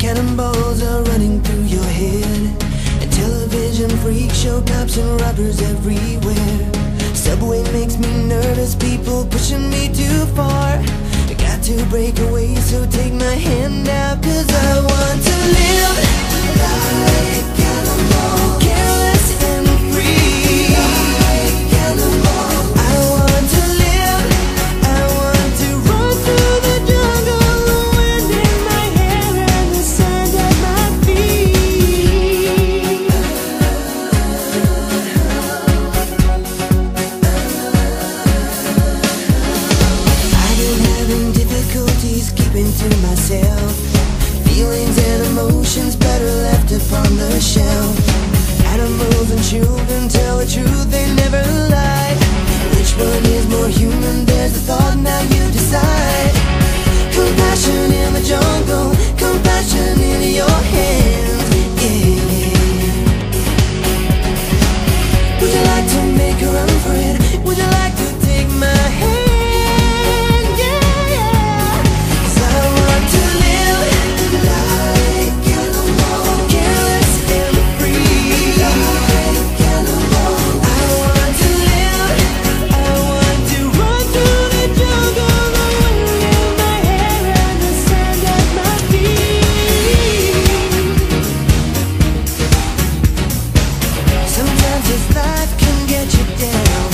cannonballs are running through your head. A television freak show, cops and robbers everywhere. Subway makes me nervous, people pushing me too far. I got to break away, so take my hand out, 'cause I want to live like cannonball, careless and free. Like cannonball, I want to live, I want to run through the jungle, the wind in my hair and the sand at my feet. I've been having difficulties keeping to myself. Feelings and emotions better left upon the shelf. Animals and children tell the truth, they never lie. Which one is more human? There's the thought, now you decide. Compassion in the jungle, compassion in your hands, yeah. Would you like to make a run for it? Would you like to take my hand? Yeah. 'Cause I want to live like cannonball, careless and free. Like cannonball, I want to live, I want to run through the jungle, the wind in my hair and the sand at my feet. Sometimes this life can get you down.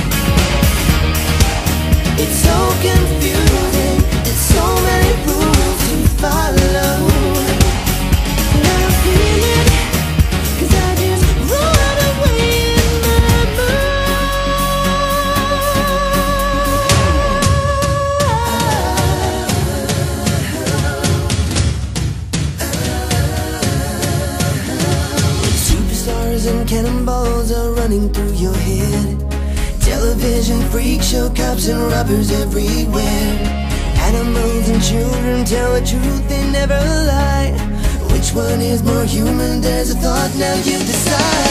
It's so confusing, there's so many rules to follow. And I don't feel it, 'cause I just run away in my mind. Superstars and cannonballs are running through your head. Television freak show, cops and robbers everywhere. Animals and children tell the truth, they never lie. Which one is more human? There's a thought, now you decide.